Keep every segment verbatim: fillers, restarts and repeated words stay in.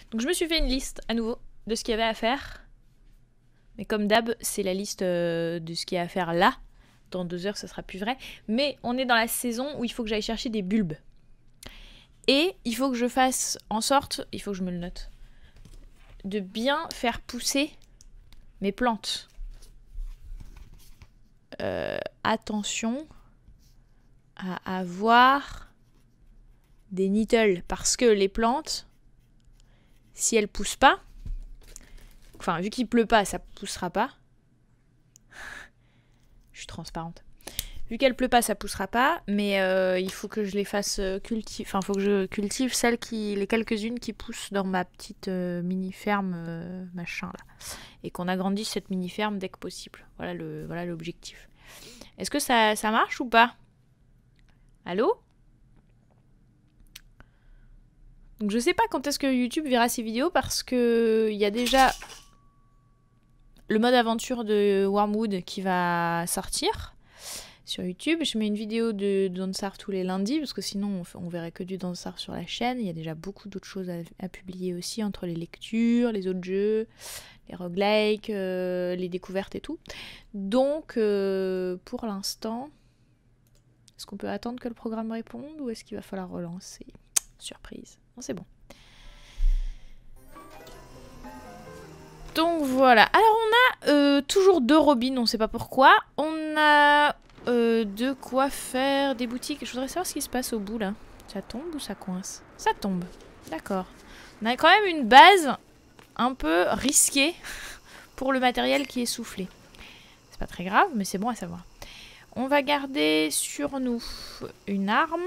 Donc je me suis fait une liste à nouveau de ce qu'il y avait à faire. Mais comme d'hab, c'est la liste euh, de ce qu'il y a à faire là. Dans deux heures, ça sera plus vrai. Mais on est dans la saison où il faut que j'aille chercher des bulbes. Et il faut que je fasse en sorte, il faut que je me le note, de bien faire pousser mes plantes. Euh, attention à avoir des needles. Parce que les plantes, si elles poussent pas, enfin vu qu'il pleut pas, ça poussera pas. Je suis transparente. Vu qu'elle pleut pas, ça poussera pas, mais euh, il faut que je les fasse cultiver. Enfin, il faut que je cultive celles qui, les quelques-unes qui poussent dans ma petite euh, mini ferme euh, machin là, et qu'on agrandisse cette mini ferme dès que possible. Voilà le, voilà l'objectif. Est-ce que ça, ça marche ou pas? Allô? Donc je sais pas quand est-ce que YouTube verra ces vidéos parce que il y a déjà le mode aventure de Wormwood qui va sortir sur YouTube. Je mets une vidéo de Dansar tous les lundis parce que sinon on, on verrait que du Dansar sur la chaîne. Il y a déjà beaucoup d'autres choses à, à publier aussi entre les lectures, les autres jeux, les roguelikes, euh, les découvertes et tout. Donc euh, pour l'instant, est-ce qu'on peut attendre que le programme réponde ou est-ce qu'il va falloir relancer? Surprise. Non, c'est bon. Donc voilà. Alors on a euh, toujours deux robines, on ne sait pas pourquoi. On a euh, de quoi faire des boutiques. Je voudrais savoir ce qui se passe au bout là. Ça tombe ou ça coince? Ça tombe. D'accord. On a quand même une base un peu risquée pour le matériel qui est soufflé. C'est pas très grave, mais c'est bon à savoir. On va garder sur nous une arme.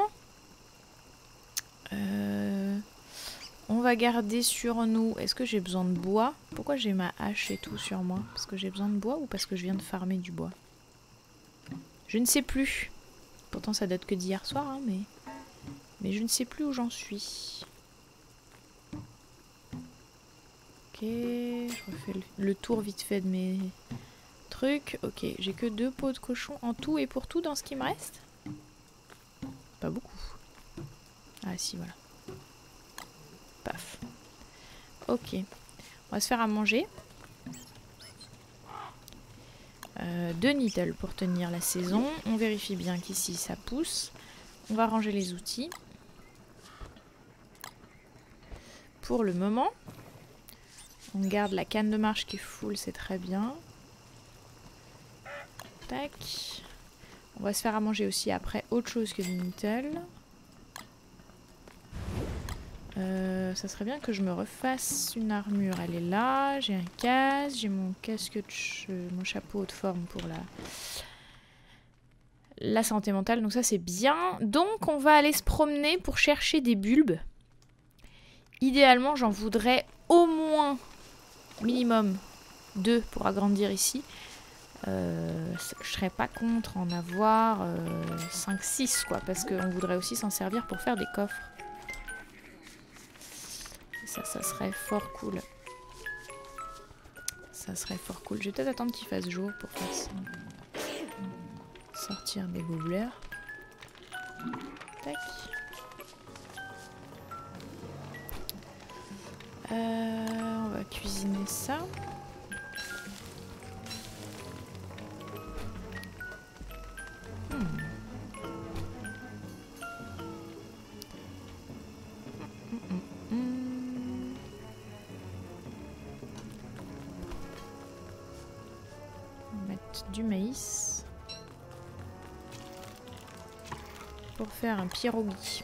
Euh... On va garder sur nous... Est-ce que j'ai besoin de bois? Pourquoi j'ai ma hache et tout sur moi? Parce que j'ai besoin de bois ou parce que je viens de farmer du bois? Je ne sais plus. Pourtant ça date que d'hier soir, hein, mais... Mais je ne sais plus où j'en suis. Ok, je refais le tour vite fait de mes trucs. Ok, j'ai que deux pots de cochon en tout et pour tout dans ce qui me reste? Pas beaucoup. Ah si, voilà. Paf. Ok. On va se faire à manger. Euh, deux needles pour tenir la saison. On vérifie bien qu'ici ça pousse. On va ranger les outils. Pour le moment, on garde la canne de marche qui est full, c'est très bien. Tac. On va se faire à manger aussi après autre chose que des needles. Euh, ça serait bien que je me refasse une armure. Elle est là. J'ai un casque. J'ai mon casque, de ch mon chapeau haute forme pour la... la santé mentale. Donc ça c'est bien. Donc on va aller se promener pour chercher des bulbes. Idéalement j'en voudrais au moins minimum deux pour agrandir ici. Euh, je serais pas contre en avoir euh, cinq six quoi. Parce qu'on voudrait aussi s'en servir pour faire des coffres. Ça, ça serait fort cool. Ça serait fort cool. Je vais peut-être attendre qu'il fasse jour pour faire ça. Sortir des gobelets. Tac. Euh, on va cuisiner ça. Hmm. Du maïs pour faire un pierogi.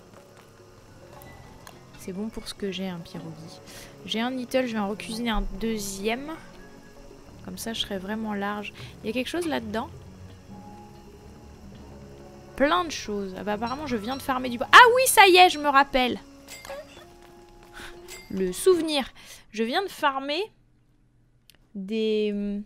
C'est bon pour ce que j'ai, un pierogi. J'ai un needle, je vais en recuisiner un deuxième. Comme ça, je serai vraiment large. Il y a quelque chose là-dedans? Plein de choses. Ah bah, apparemment, je viens de farmer du bois. Ah oui, ça y est, je me rappelle. Le souvenir. Je viens de farmer des...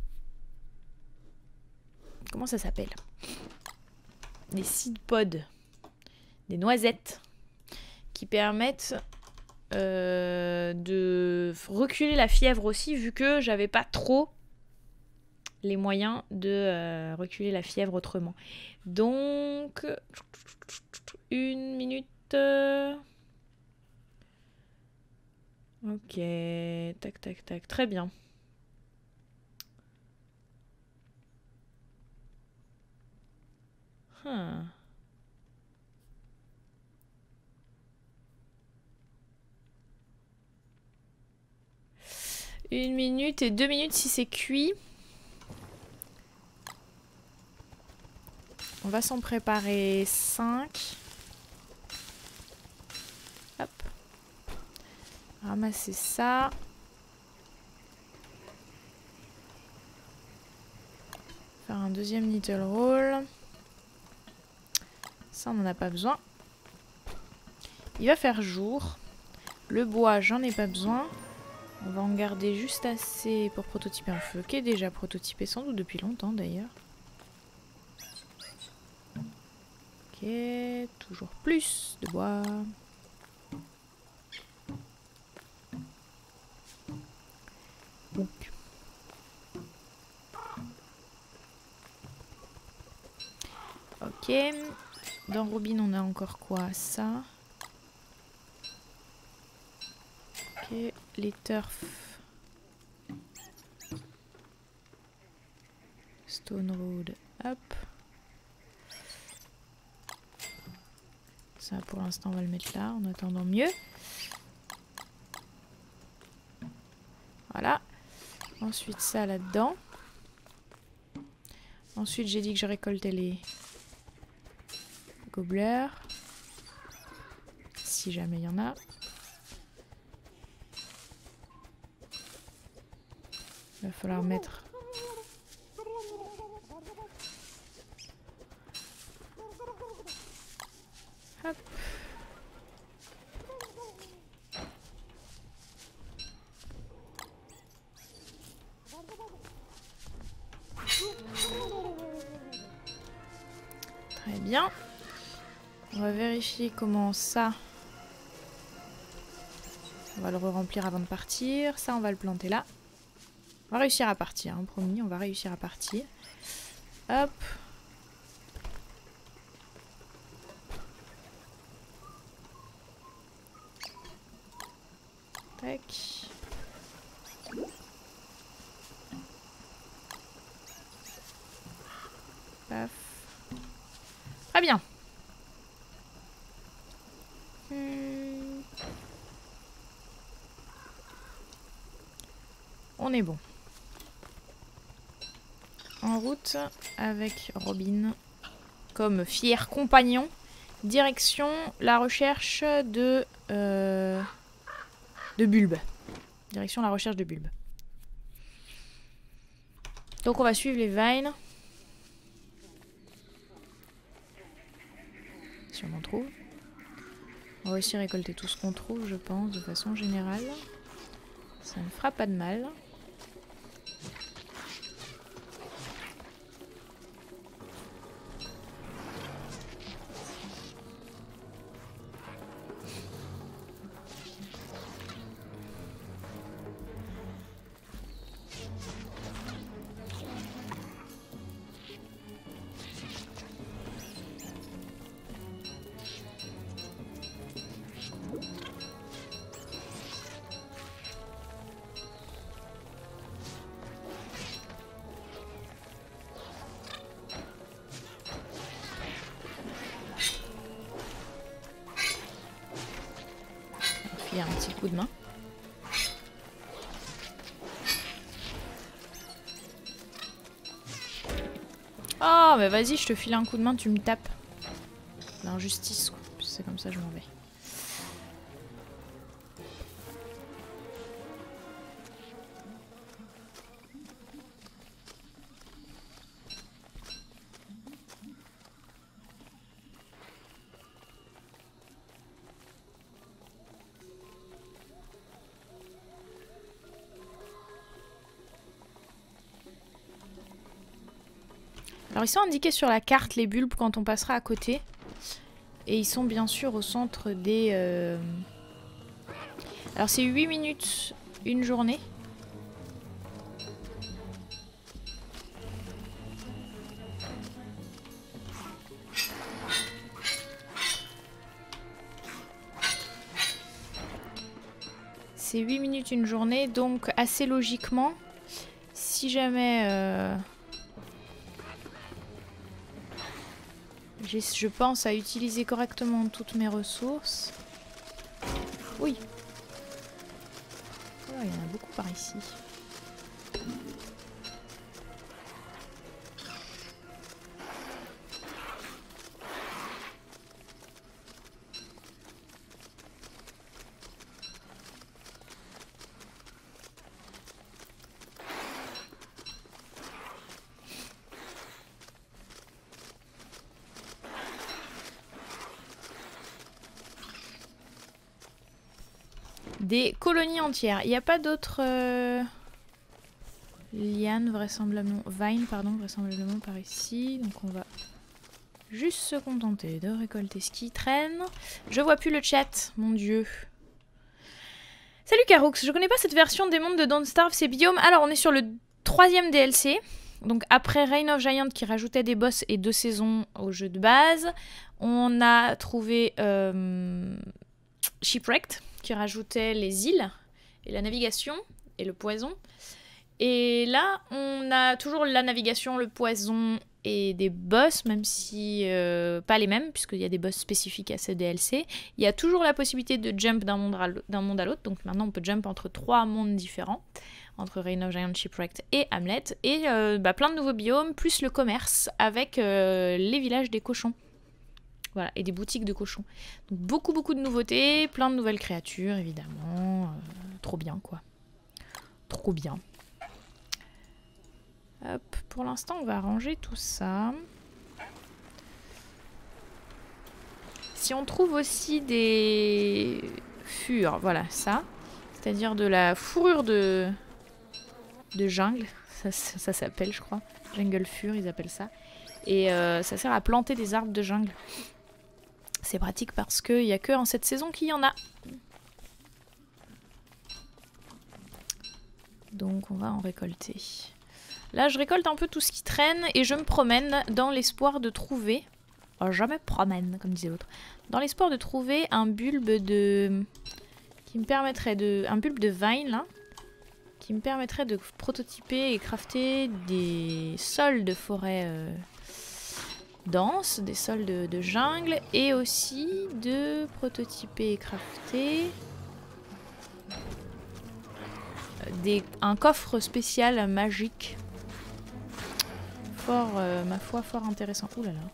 Comment ça s'appelle? Des seed pods. Des noisettes. Qui permettent euh, de reculer la fièvre aussi, vu que j'avais pas trop les moyens de euh, reculer la fièvre autrement. Donc, une minute. Ok, tac, tac, tac. Très bien. Hmm. Une minute et deux minutes si c'est cuit. On va s'en préparer cinq. Hop. Ramasser ça. Faire un deuxième needle roll. Ça, on n'en a pas besoin. Il va faire jour. Le bois, j'en ai pas besoin. On va en garder juste assez pour prototyper un feu, qui est déjà prototypé sans doute depuis longtemps d'ailleurs. Ok, toujours plus de bois. Donc. Ok. Dans Robin, on a encore quoi? Ça. Ok, les turfs. Stone Road, hop. Ça, pour l'instant, on va le mettre là, en attendant mieux. Voilà. Ensuite, ça là-dedans. Ensuite, j'ai dit que je récoltais les gobelets. Si jamais il y en a. Il va falloir mettre... Hop. Très bien. On va vérifier comment ça... On va le re-remplir avant de partir. Ça, on va le planter là. On va réussir à partir, hein, promis, on va réussir à partir. Hop. Tac. Paf. Très bien. Hmm. On est bon. En route avec Robin comme fier compagnon. Direction la recherche de, euh, de bulbes. Direction la recherche de bulbes. Donc on va suivre les vines. Si on en trouve. On va aussi récolter tout ce qu'on trouve, je pense, de façon générale. Ça ne fera pas de mal. Un petit coup de main. Oh, mais vas-y, je te file un coup de main, tu me tapes. L'injustice, c'est comme ça, je m'en vais. Alors ils sont indiqués sur la carte les bulbes quand on passera à côté. Et ils sont bien sûr au centre des... Euh... Alors c'est huit minutes une journée. C'est huit minutes une journée, donc assez logiquement, si jamais... Euh, je pense à utiliser correctement toutes mes ressources. Oui. Oh, il y en a beaucoup par ici. Des colonies entières. Il n'y a pas d'autres euh... lianes vraisemblablement. Vine, pardon, vraisemblablement par ici. Donc on va juste se contenter de récolter ce qui traîne. Je vois plus le chat, mon dieu. Salut Caroux, je connais pas cette version des mondes de Don't Starve, c'est Biome. Alors on est sur le troisième D L C. Donc après Reign of Giant qui rajoutait des boss et deux saisons au jeu de base. On a trouvé euh, Shipwrecked qui rajoutait les îles et la navigation et le poison. Et là, on a toujours la navigation, le poison et des boss, même si euh, pas les mêmes, puisqu'il y a des boss spécifiques à ce D L C. Il y a toujours la possibilité de jump d'un monde à l'autre, donc maintenant on peut jump entre trois mondes différents, entre Reign of Giant, Shipwrecked et Hamlet, et euh, bah, plein de nouveaux biomes, plus le commerce avec euh, les villages des cochons. Voilà, et des boutiques de cochons. Donc beaucoup beaucoup de nouveautés, plein de nouvelles créatures évidemment. Euh, trop bien quoi. Trop bien. Hop, pour l'instant on va ranger tout ça. Si on trouve aussi des furs, voilà ça. C'est-à-dire de la fourrure de, de jungle, ça, ça, ça s'appelle je crois. Jungle fur ils appellent ça. Et euh, ça sert à planter des arbres de jungle. C'est pratique parce qu'il n'y a que en cette saison qu'il y en a. Donc on va en récolter. Là je récolte un peu tout ce qui traîne et je me promène dans l'espoir de trouver... Oh, je me promène comme disait l'autre. Dans l'espoir de trouver un bulbe de... qui me permettrait de... Un bulbe de vine là. Qui me permettrait de prototyper et crafter des sols de forêt... Euh... dense, des sols de, de jungle et aussi de prototyper et crafter des, un coffre spécial magique fort, euh, ma foi, fort intéressant. Ouh là là.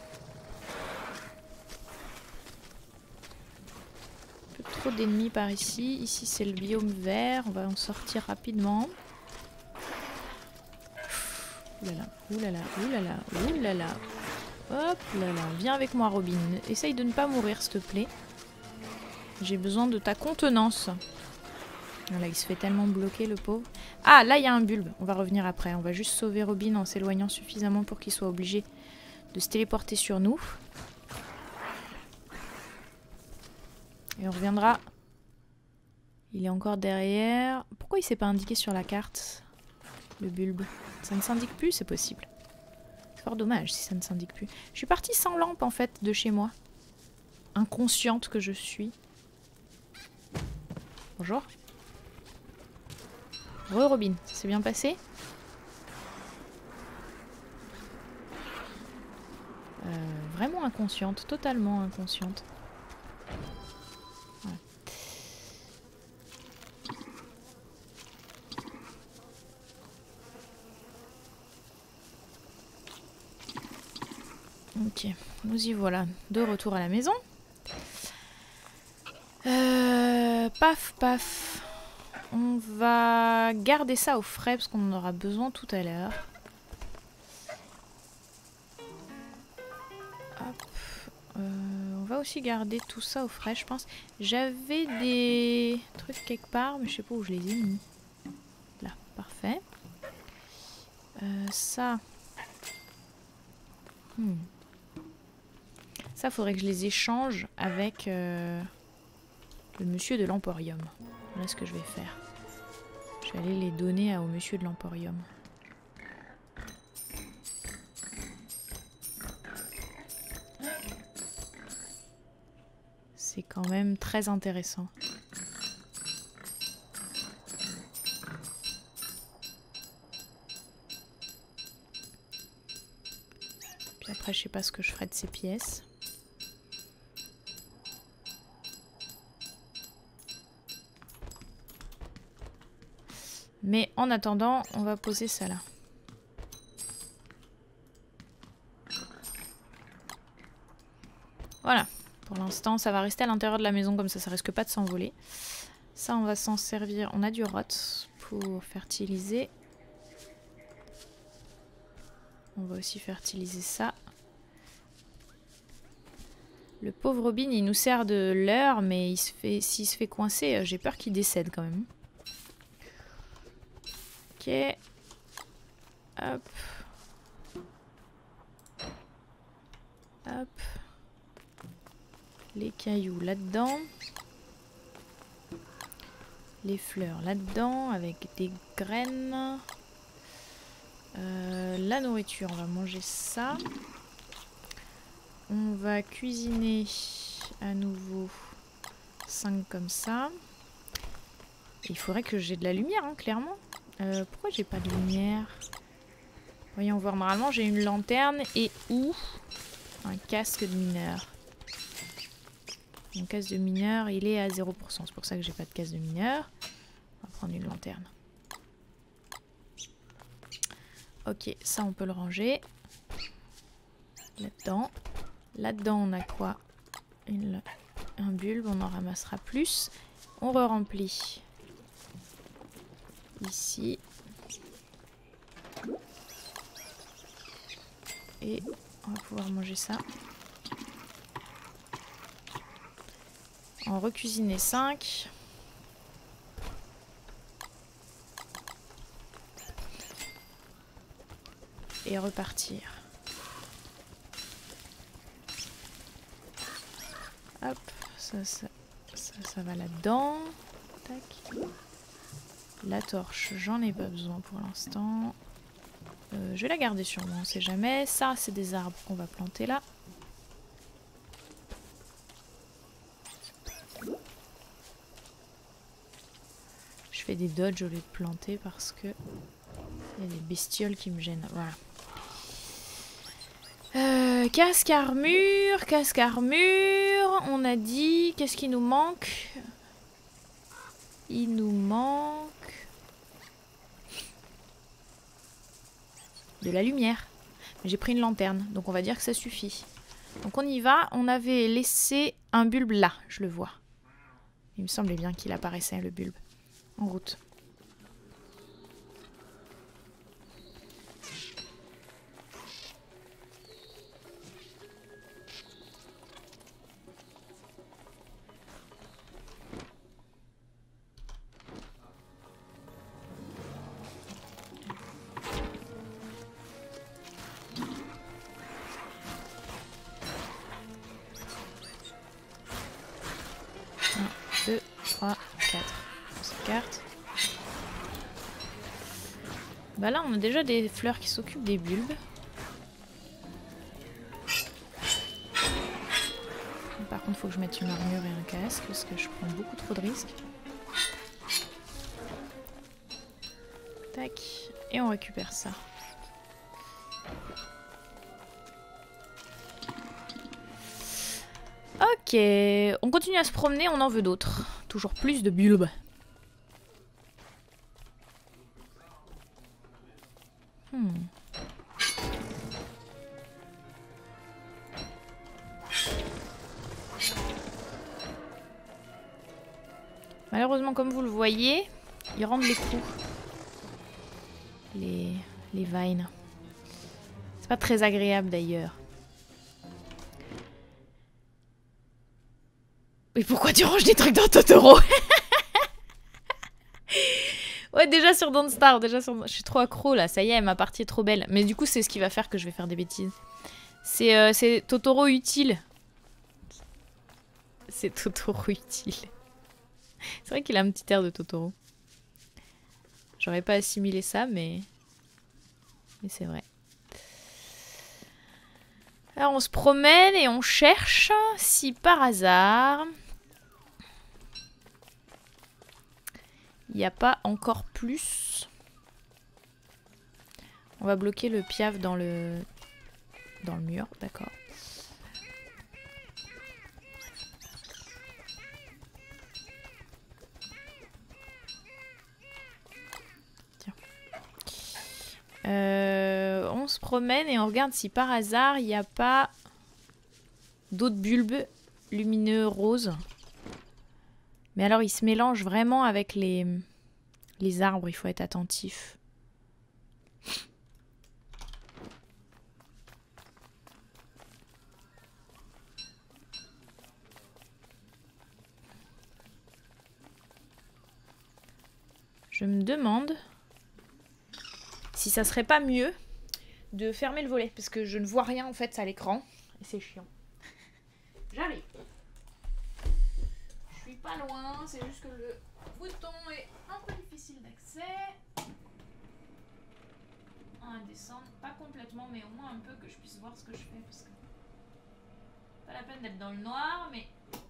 Un peu trop d'ennemis par ici. Ici c'est le biome vert, on va en sortir rapidement. Ouh là là, ouh là là, ouh là là, ouh là là. Hop là là, viens avec moi Robin. Essaye de ne pas mourir s'il te plaît. J'ai besoin de ta contenance. Là il se fait tellement bloquer le pauvre. Ah là il y a un bulbe, on va revenir après. On va juste sauver Robin en s'éloignant suffisamment pour qu'il soit obligé de se téléporter sur nous. Et on reviendra. Il est encore derrière. Pourquoi il s'est pas indiqué sur la carte? Le bulbe. Ça ne s'indique plus, c'est possible. Fort dommage si ça ne s'indique plus. Je suis partie sans lampe en fait de chez moi. Inconsciente que je suis. Bonjour. Re Robin, ça s'est bien passé? euh, Vraiment inconsciente, totalement inconsciente. Ouais. Ok, nous y voilà, de retour à la maison. Euh, paf, paf. On va garder ça au frais parce qu'on en aura besoin tout à l'heure. Euh, on va aussi garder tout ça au frais, je pense. J'avais des trucs quelque part, mais je sais pas où je les ai mis. Là, parfait. Euh, ça... Hmm. Ça, faudrait que je les échange avec euh, le monsieur de l'Emporium. Voilà ce que je vais faire. Je vais aller les donner au monsieur de l'Emporium. C'est quand même très intéressant. Puis après, je sais pas ce que je ferai de ces pièces. Mais en attendant, on va poser ça là. Voilà. Pour l'instant, ça va rester à l'intérieur de la maison comme ça, ça risque pas de s'envoler. Ça, on va s'en servir. On a du rot pour fertiliser. On va aussi fertiliser ça. Le pauvre Robin, il nous sert de leurre, mais il se fait, s'il se fait coincer, j'ai peur qu'il décède quand même. Ok. Hop. Hop. Les cailloux là-dedans. Les fleurs là-dedans avec des graines. Euh, la nourriture, on va manger ça. On va cuisiner à nouveau cinq comme ça. Et il faudrait que j'ai de la lumière, hein, clairement. Euh, pourquoi j'ai pas de lumière? Voyons voir, normalement j'ai une lanterne et ou un casque de mineur. Mon casque de mineur, il est à zéro pour cent. C'est pour ça que j'ai pas de casque de mineur. On va prendre une lanterne. Ok, ça on peut le ranger. Là-dedans. Là-dedans on a quoi? Une, un bulbe, on en ramassera plus. On re-remplit. Ici. Et on va pouvoir manger ça. En recuisiner cinq. Et repartir. Hop, ça, ça, ça, ça va là-dedans. Tac. La torche, j'en ai pas besoin pour l'instant. Euh, je vais la garder sur moi, on sait jamais. Ça, c'est des arbres qu'on va planter là. Je fais des dodges au lieu de planter parce que il y a des bestioles qui me gênent. Voilà. Euh, casque armure, casque armure. On a dit. Qu'est-ce qui nous manque? Il nous manque de la lumière. J'ai pris une lanterne, donc on va dire que ça suffit. Donc on y va. On avait laissé un bulbe là, je le vois. Il me semblait bien qu'il apparaissait le bulbe. En route. un, deux, trois, quatre. Cette carte. Bah là on a déjà des fleurs qui s'occupent des bulbes. Par contre faut que je mette une armure et un casque parce que je prends beaucoup trop de risques. Tac. Et on récupère ça. Ok. On continue à se promener, on en veut d'autres. Toujours plus de bulbes. Hmm. Malheureusement, comme vous le voyez, ils rendent les coups. Les, les vines. C'est pas très agréable d'ailleurs. Mais pourquoi tu ranges des trucs dans Totoro? Ouais, déjà sur Don't Starve, déjà sur... Je suis trop accro là, ça y est, ma partie est trop belle. Mais du coup, c'est ce qui va faire que je vais faire des bêtises. C'est euh, Totoro utile. C'est Totoro utile. C'est vrai qu'il a un petit air de Totoro. J'aurais pas assimilé ça, mais... Mais c'est vrai. Alors on se promène et on cherche si par hasard... Il n'y a pas encore plus. On va bloquer le piaf dans le dans le mur, d'accord. Tiens. Euh, on se promène et on regarde si par hasard il n'y a pas d'autres bulbes lumineux roses. Mais alors ils se mélangent vraiment avec les, les arbres, il faut être attentif. Je me demande si ça serait pas mieux de fermer le volet parce que je ne vois rien en fait à l'écran et c'est chiant. J'arrive. Je suis pas loin, c'est juste que le bouton est un peu difficile d'accès. On va descendre, pas complètement mais au moins un peu que je puisse voir ce que je fais parce que pas la peine d'être dans le noir mais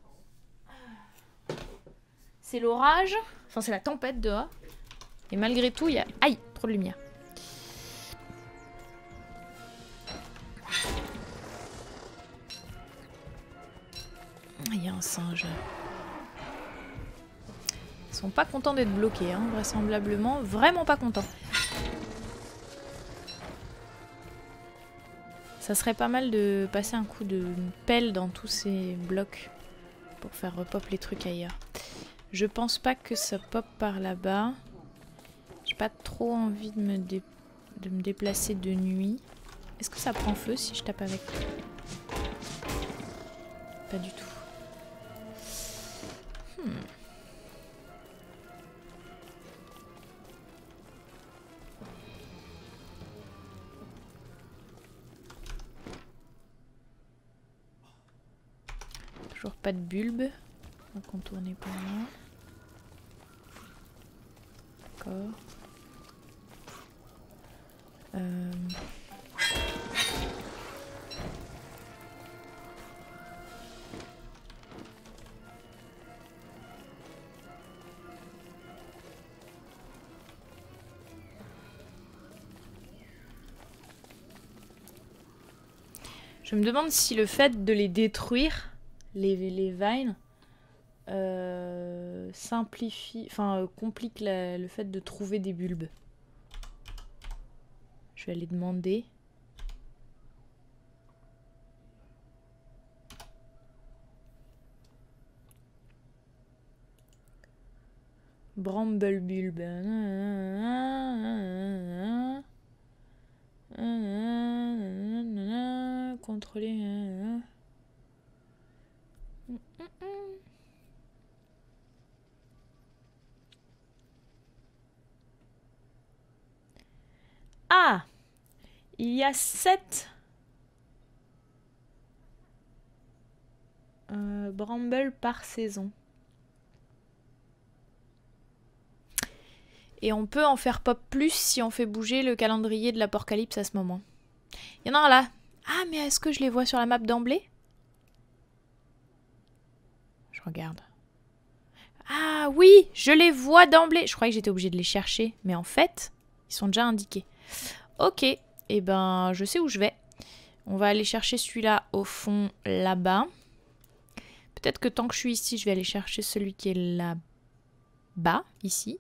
c'est l'orage, enfin c'est la tempête dehors. Et malgré tout, il y a... Aïe, trop de lumière. Il y a un singe. Ils sont pas contents d'être bloqués, hein, vraisemblablement. Vraiment pas contents. Ça serait pas mal de passer un coup de pelle dans tous ces blocs pour faire repop les trucs ailleurs. Je pense pas que ça pop par là-bas. J'ai pas trop envie de me, dé... de me déplacer de nuit. Est-ce que ça prend feu si je tape avec? Pas du tout. Hmm. Toujours pas de bulbe. On va contourner par là. D'accord. Euh... Je me demande si le fait de les détruire, les, les vines, euh, simplifie, enfin euh, complique la, le fait de trouver des bulbes. Je vais aller demander. Bramble bulbe. Contrôler. Ah! Il y a sept euh, brambles par saison. Et on peut en faire pop plus si on fait bouger le calendrier de l'apocalypse à ce moment. Il y en a un là. Ah, mais est-ce que je les vois sur la map d'emblée? Je regarde. Ah oui, je les vois d'emblée. Je croyais que j'étais obligée de les chercher. Mais en fait, ils sont déjà indiqués. Ok, et eh ben je sais où je vais. On va aller chercher celui-là au fond là-bas. Peut-être que tant que je suis ici, je vais aller chercher celui qui est là-bas, ici.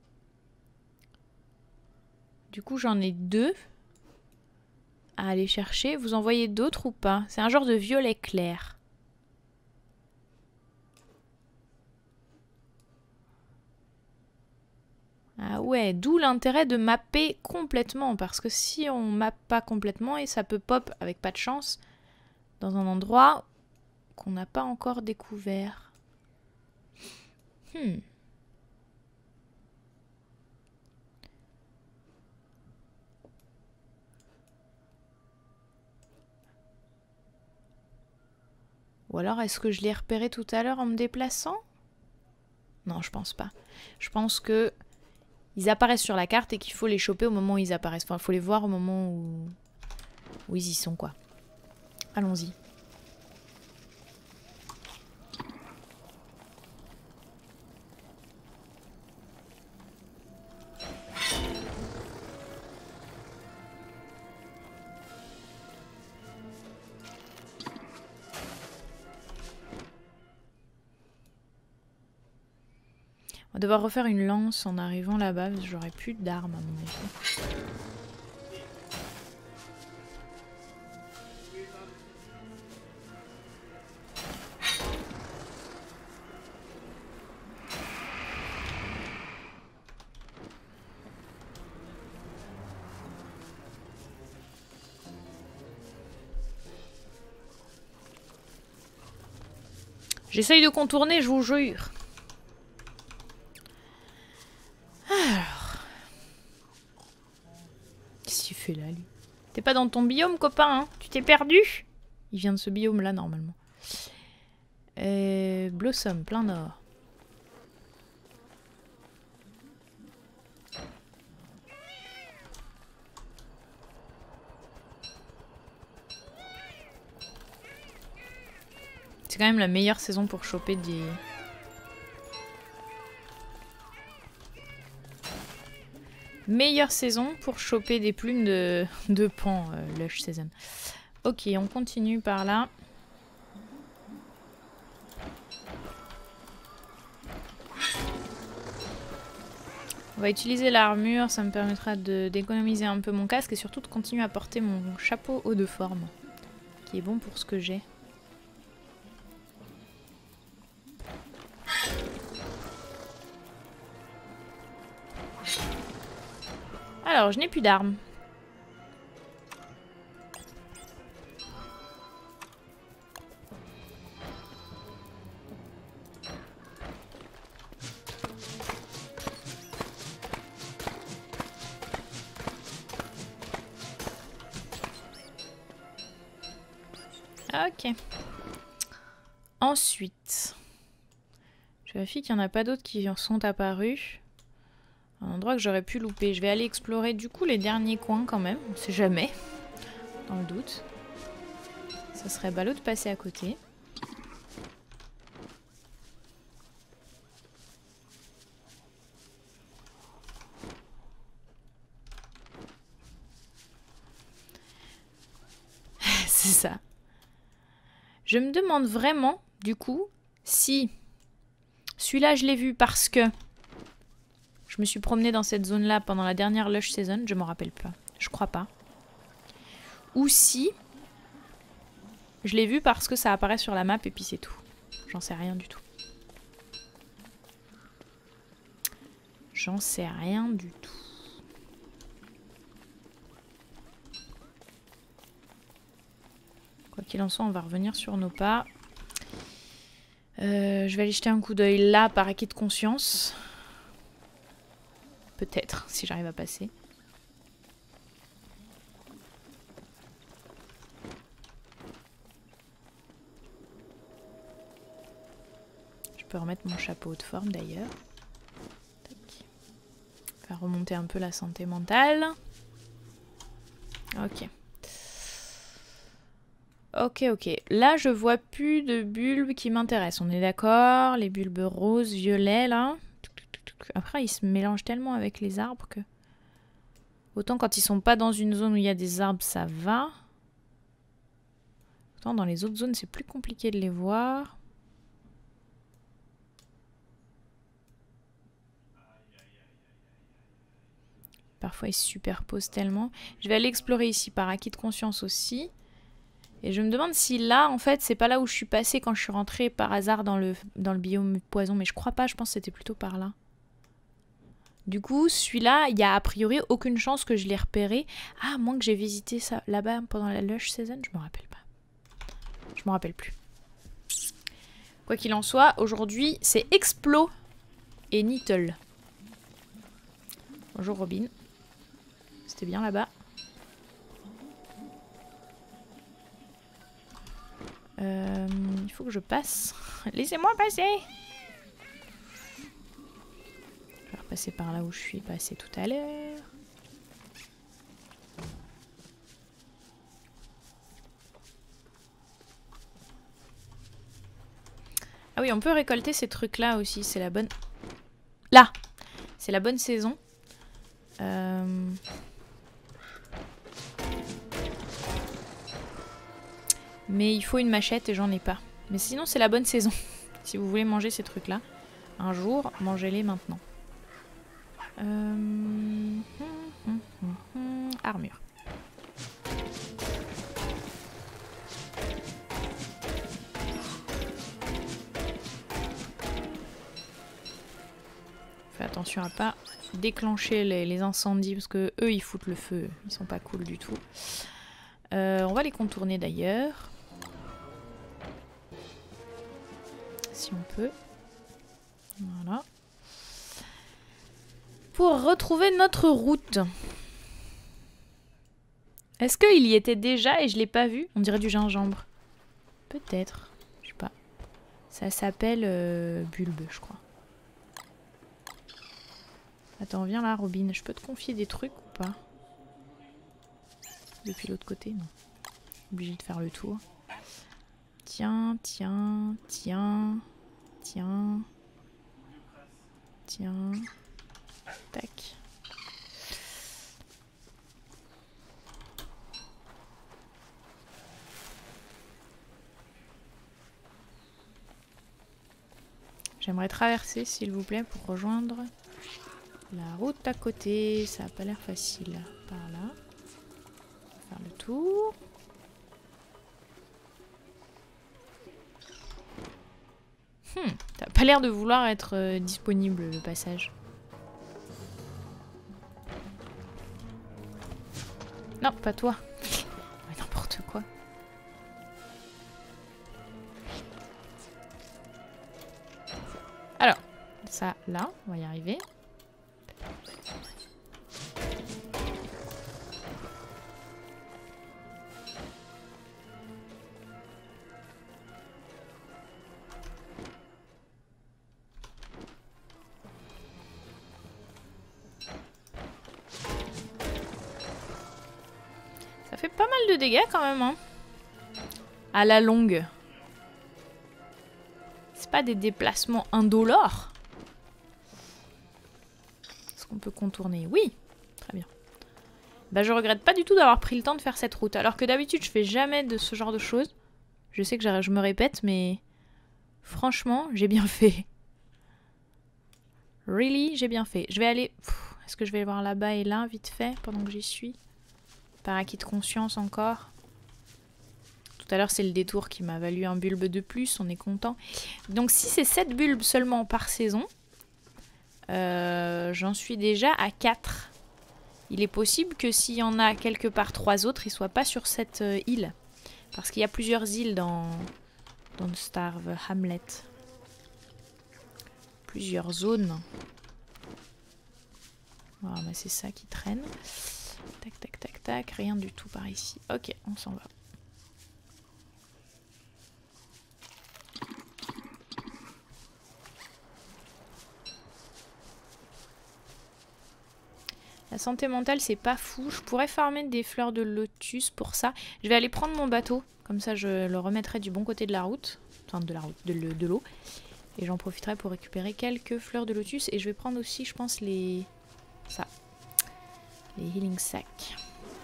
Du coup, j'en ai deux à aller chercher. Vous en voyez d'autres ou pas? C'est un genre de violet clair. Ah ouais, d'où l'intérêt de mapper complètement. Parce que si on mappe pas complètement, et ça peut pop avec pas de chance dans un endroit qu'on n'a pas encore découvert. Hmm. Ou alors, est-ce que je l'ai repéré tout à l'heure en me déplaçant? Non, je pense pas. Je pense que ils apparaissent sur la carte et qu'il faut les choper au moment où ils apparaissent. Enfin, il faut les voir au moment où, où ils y sont, quoi. Allons-y. va devoir refaire une lance en arrivant là-bas, parce que j'aurai plus d'armes à mon avis. J'essaye de contourner, je vous jure. Alors. Qu'est-ce qu'il fait là, lui? T'es pas dans ton biome, copain, hein? Tu t'es perdu? Il vient de ce biome-là, normalement. Euh, Blossom, plein nord. C'est quand même la meilleure saison pour choper des... Meilleure saison pour choper des plumes de, de pan, euh, Lush Season. Ok, on continue par là. On va utiliser l'armure, ça me permettra d'économiser un peu mon casque et surtout de continuer à porter mon chapeau haut de forme, qui est bon pour ce que j'ai. Alors, je n'ai plus d'armes. Ok. Ensuite, je vérifie qu'il n'y en a pas d'autres qui en sont apparus. Un endroit que j'aurais pu louper. Je vais aller explorer du coup les derniers coins quand même. On sait jamais. Dans le doute. Ça serait ballot de passer à côté. C'est ça. Je me demande vraiment, du coup, si celui-là je l'ai vu parce que je me suis promenée dans cette zone-là pendant la dernière Lush Season, je m'en rappelle pas, je crois pas. Ou si je l'ai vu parce que ça apparaît sur la map et puis c'est tout. J'en sais rien du tout. J'en sais rien du tout. Quoi qu'il en soit, on va revenir sur nos pas. Euh, je vais aller jeter un coup d'œil là par acquis de conscience. Peut-être, si j'arrive à passer. Je peux remettre mon chapeau de forme d'ailleurs. Faire remonter un peu la santé mentale. Ok. Ok, ok. Là, je vois plus de bulbes qui m'intéressent. On est d'accord? Les bulbes roses, violets, là. Après, ils se mélangent tellement avec les arbres que... Autant quand ils sont pas dans une zone où il y a des arbres, ça va. Autant dans les autres zones, c'est plus compliqué de les voir. Parfois, ils se superposent tellement. Je vais aller explorer ici par acquis de conscience aussi. Et je me demande si là, en fait, c'est pas là où je suis passée quand je suis rentrée par hasard dans le, dans le biome poison. Mais je crois pas, je pense que c'était plutôt par là. Du coup, celui-là, il y a a priori aucune chance que je l'ai repéré. Ah, à moins que j'ai visité ça là-bas pendant la Lush Season, je me rappelle pas. Je me rappelle plus. Quoi qu'il en soit, aujourd'hui, c'est Explo et Nittle. Bonjour Robin. C'était bien là-bas. Euh, il faut que je passe. Laissez-moi passer. Je vais repasser par là où je suis passé tout à l'heure. Ah oui, on peut récolter ces trucs-là aussi. C'est la bonne... Là. C'est la bonne saison. Euh... Mais il faut une machette et j'en ai pas. Mais sinon c'est la bonne saison. Si vous voulez manger ces trucs là. un jour, mangez-les maintenant. Euh... Hum, hum, hum, hum. Armure. Fais attention à pas déclencher les, les incendies parce que eux ils foutent le feu, ils sont pas cool du tout. Euh, on va les contourner d'ailleurs. Si on peut. Voilà. Pour retrouver notre route. Est-ce qu'il y était déjà et je l'ai pas vu? On dirait du gingembre. Peut-être. Je sais pas. Ça s'appelle euh, bulbe, je crois. Attends, viens là, Robin. Je peux te confier des trucs ou pas? Depuis l'autre côté, non. Obligé de faire le tour. Tiens, tiens, tiens, tiens, tiens. Tac. J'aimerais traverser, s'il vous plaît, pour rejoindre la route à côté. Ça a pas l'air facile. Par là. On va faire le tour. Hmm, t'as pas l'air de vouloir être euh, disponible, le passage. Non, pas toi. Mais n'importe quoi. Alors, ça, là, on va y arriver. Ça fait pas mal de dégâts quand même, hein. À la longue. C'est pas des déplacements indolores. Est-ce qu'on peut contourner? Oui. Très bien. Bah je regrette pas du tout d'avoir pris le temps de faire cette route. Alors que d'habitude je fais jamais de ce genre de choses. Je sais que je me répète, mais... Franchement, j'ai bien fait. Really, j'ai bien fait. Je vais aller... Est-ce que je vais aller voir là-bas et là, vite fait, pendant que j'y suis? Par acquis de conscience encore. Tout à l'heure, c'est le détour qui m'a valu un bulbe de plus. On est content. Donc, si c'est sept bulbes seulement par saison, euh, j'en suis déjà à quatre. Il est possible que s'il y en a quelque part trois autres, ils ne soient pas sur cette euh, île. Parce qu'il y a plusieurs îles dans, dans Starve Hamlet. Plusieurs zones. Voilà, bah c'est ça qui traîne. Tac, tac, tac, tac. Rien du tout par ici. Ok, on s'en va. La santé mentale, c'est pas fou. Je pourrais farmer des fleurs de lotus pour ça. Je vais aller prendre mon bateau. Comme ça, je le remettrai du bon côté de la route. Enfin, de la route, de l'eau. Et j'en profiterai pour récupérer quelques fleurs de lotus. Et je vais prendre aussi, je pense, les... Ça. Les healing sacs.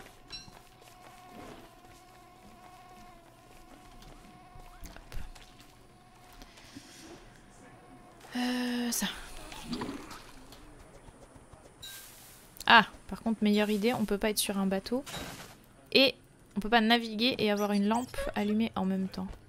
Euh, ça. Ah, par contre, meilleure idée, on peut pas être sur un bateau. Et on peut pas naviguer et avoir une lampe allumée en même temps.